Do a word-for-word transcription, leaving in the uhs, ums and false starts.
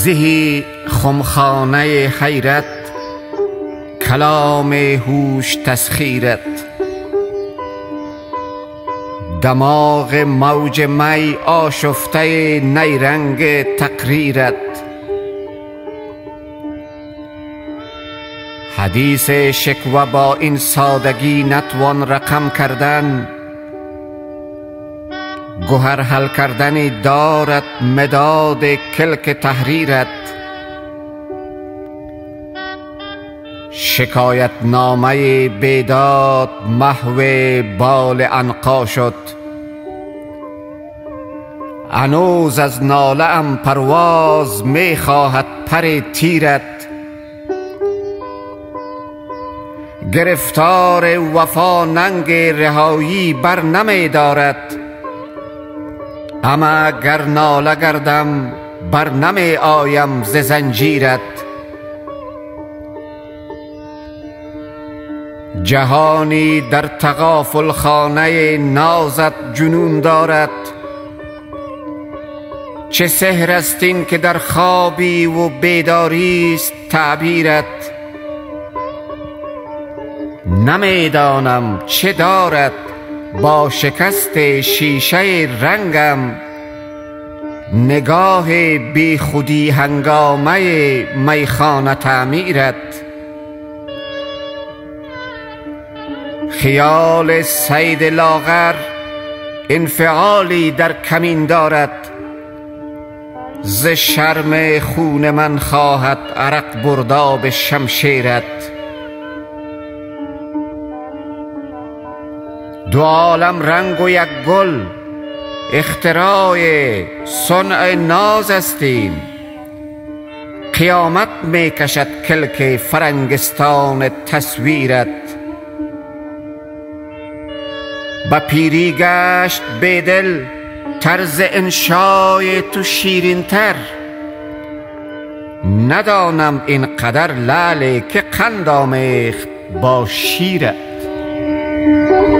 زهی خمخانه حیرت، کلام هوش تسخیرت. دماغ موج می آشفته نیرنگ تقریرت. حدیث شکوه با این سادگی نتوان رقم کردن. گوهر حل کردنی دارد مداد کلک تحریرت. شکایت نامه بیداد محو بال عنقا شد. هنوز از ناله ام پرواز می خواهد پر تیرت. گرفتار وفا ننگ رهایی بر نمی دارد. اما گر ناله گردم بر نمی آیم ز زنجیرت. جهانی در تغافل خانه نازت جنون دارد. چه سحر است این که در خوابی و بیداری است تعبیرت. نمیدانم چه دارد با شکست شیشه رنگم نگاه بی خودی هنگامه میخانه تعمیرت. خیال صید لاغر انفعالی در کمین دارد. ز شرم خون من خواهد عرق برداب شمشیرت. دو عالم رنگ و یک گل اختراع صنع ناز استیم. قیامت می کشد کلک فرنگستان تصویرت. با پیری گشت بیدل طرز انشای تو شیرین تر. ندانم این قدر لعلی که قند آمیخت با شیرت.